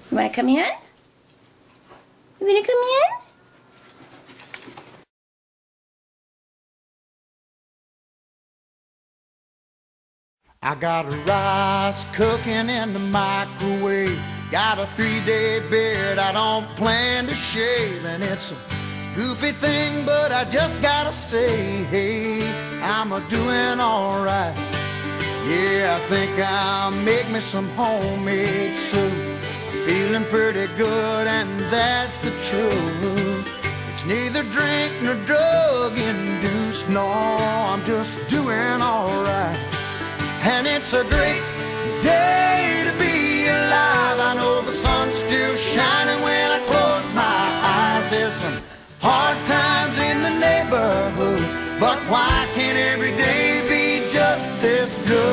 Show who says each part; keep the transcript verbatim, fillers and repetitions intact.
Speaker 1: You wanna come in? You wanna come in?
Speaker 2: I got rice cooking in the microwave. Got a three-day beard I don't plan to shave. And it's a goofy thing, but I just gotta say, hey, I'm a doing alright. Yeah, I think I'll make me some homemade soup. I'm feeling pretty good, and that's the truth. It's neither drink nor drug induced. No, I'm just doing alright. And it's a great day to be alive. I know the sun's still shining when I close my eyes. There's some hard times in the neighborhood, but why can't every day be just this good?